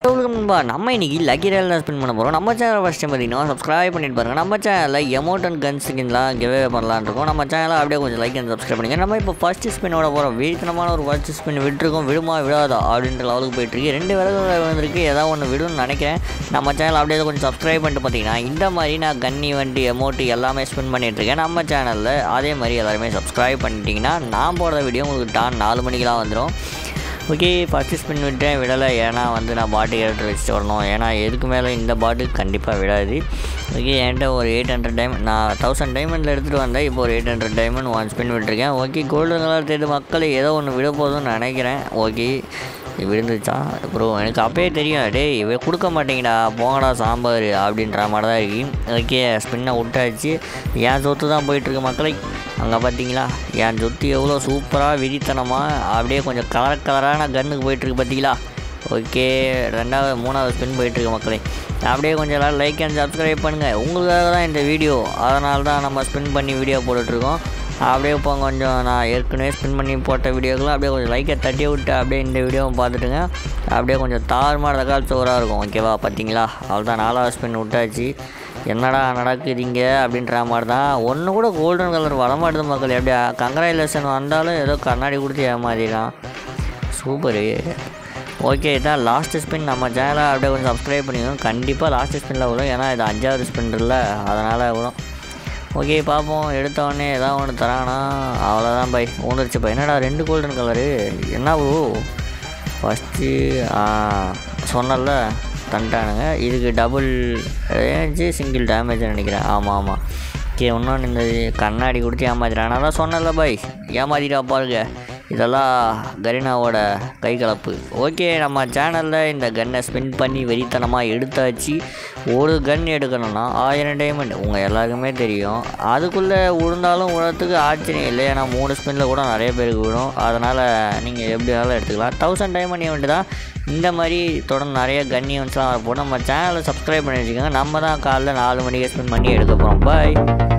நம்ம இன்னைக்கு லக்கி ரேல் தான் ஸ்பின் பண்ண போகிறோம். நம்ம சேனல் ஃபஸ்ட் டைம் பார்த்தீங்கன்னா சப்ஸ்கிரைப் பண்ணிட்டு பாருங்கள். நம்ம சேனலில் எமௌண்ட் அண்ட் கன் ஸ்கின்லாம் கிவே பண்ணலான்னு இருக்கோம். நம்ம சேனலை அப்படியே கொஞ்சம் லைக் அண்ட் சப்ஸ்கிரைப் பண்ணிங்க. நம்ம இப்போ ஃபஸ்ட்டு ஸ்பின்னோட போகிறோம். வீழ்த்தனமான ஒரு ஃபஸ்ட் ஸ்பின் விட்டுருக்கோம். விடுமா விடாதா அப்படின்ற லெவலுக்கு போயிட்டுருக்கு. 2 விறகு வந்திருக்கு. ஏதாவது ஒன்று விடுன்னு நினைக்கிறேன். நம்ம சேனல் அப்படியே கொஞ்சம் சப்ஸ்கிரைப் பண்ணிட்டு பார்த்தீங்கன்னா இந்த மாதிரி நான் கன் ஈவெண்ட் எமௌண்ட் எல்லாமே ஸ்பின் பண்ணிட்டுருக்கேன் நம்ம சேனலில். அதே மாதிரி எல்லாருமே சப்ஸ்கிரைப் பண்ணிட்டீங்கன்னா நான் போடுற வீடியோ உங்களுக்கு டான் 4 மணிக்கெலாம் வந்துடும். ஓகே, ஃபஸ்ட்டு ஸ்பின் விட்டேன், விடலை. ஏன்னா நான் பாட்டு கேரக்டர் வச்சுட்டு வரணும். ஏன்னா எதுக்கு மேலே இந்த பாட்டு கண்டிப்பாக விடாது. ஓகே, என்கிட்ட ஒரு 800 டைமண்ட், நான் 1000 டைமண்டில் எடுத்துகிட்டு வந்தேன். இப்போ ஒரு 800 டைமண்ட் 1 ஸ்பின் விட்டுருக்கேன். ஓகே, கோல்டன் கலர் தேடு மக்கள் ஏதோ ஒன்று விட போதும்னு நினைக்கிறேன். ஓகே, விழுந்துச்சா ப்ரோ? எனக்கு அப்பயே தெரியும், டே இவ கொடுக்க மாட்டேங்கடா, போங்கடா சாம்பார் அப்படின்ற மாதிரி தான் இருக்கு. ஓகே, ஸ்பின்னை விட்டாச்சு. என் சொத்து தான் போயிட்டுருக்கு மக்களை. அங்கே பார்த்தீங்களா என் சொத்து எவ்வளோ சூப்பராக விரித்தனமாக அப்படியே கொஞ்சம் கலரான கன்னுக்கு போயிட்டுருக்கு பார்த்தீங்களா. ஓகே, 2வது 3வது ஸ்பின் போயிட்டுருக்கு மக்களே. அப்படியே கொஞ்சம் எல்லோரும் லைக் அண்ட் சப்ஸ்கிரைப் பண்ணுங்கள். உங்களுக்காக தான் இந்த வீடியோ, அதனால தான் நம்ம ஸ்பின் பண்ணி வீடியோ போட்டுட்ருக்கோம். அப்படியே இப்போ கொஞ்சம் நான் ஏற்கனவே ஸ்பின் பண்ணி போட்ட வீடியோக்கெல்லாம் அப்படியே கொஞ்சம் லைக்கை தட்டி விட்டு அப்படியே இந்த வீடியோவும் பார்த்துட்டுங்க. அப்படியே கொஞ்சம் தாறுமாறு தக்கால் சோறாக இருக்கும். ஓகேவா, பார்த்தீங்களா? அவ்வளோதான், 4வது ஸ்பின் விட்டாச்சு. என்னடா நடக்குதுங்க அப்படின்ற மாதிரி தான். ஒன்று கூட கோல்டன் கலர் வரமாட்டுது மக்கள். எப்படியா கங்க்ராச்சுலேஷன் வந்தாலும் ஏதோ கண்ணாடி கொடுத்து ஏமாதிரிதான். சூப்பரு. ஓகே, இதான் லாஸ்ட்டு ஸ்பின். நம்ம சேனலை அப்படியே கொஞ்சம் சப்ஸ்கிரைப் பண்ணிக்கணும். கண்டிப்பாக லாஸ்ட்டு ஸ்பின்னில் விடும். ஏன்னா இது 5வது ஸ்பின் இல்லை, அதனால் விடும். ஓகே, பார்ப்போம். எடுத்தவொடனே ஏதாவது ஒன்று தரானா? அவ்வளோதான் பை, ஊந்துருச்சு பை. என்னடா 2 கோல்டன் கலரு? என்ன ப்ரோ? ஃபஸ்ட்டு சொன்னல தண்டானுங்க. இதுக்கு டபுள் ரேஞ்சு சிங்கிள் டேமேஜ் நினைக்கிறேன். ஆமாம். ஓகே, இன்னொன்று இந்த கண்ணாடி கொடுத்து ஏமாத்திட்டான். அதான் சொன்னல பை, ஏமாத்திட்டா பாருங்க. இதெல்லாம் கரீனாவோட கை கலப்பு. ஓகே, நம்ம சேனலில் இந்த கன்னை ஸ்பின் பண்ணி வெறித்தனமாக எடுத்தாச்சு. ஒரு கன் எடுக்கணும்னா 1000 டைமண்ட் உங்கள் எல்லாருக்குமே தெரியும். அதுக்குள்ளே விழுந்தாலும் விழறதுக்கு ஆச்சரியம் இல்லை. ஏன்னா 3 ஸ்பின்னில் கூட நிறைய பேருக்கு விடும். அதனால் நீங்கள் எப்படி வேணாலும் எடுத்துக்கலாம். 1000 டைமண்ட் ஈவெண்ட்டு தான். இந்த மாதிரி தொடர்ந்து நிறைய கன் ஈவெண்ட்ஸ்லாம் வரப்போ நம்ம சேனலை சப்ஸ்கிரைப் பண்ணி வச்சுக்கோங்க. நம்ம தான் காலைல 4 மணிக்கு ஸ்பின் பண்ணி எடுக்க போகிறோம். பாய்.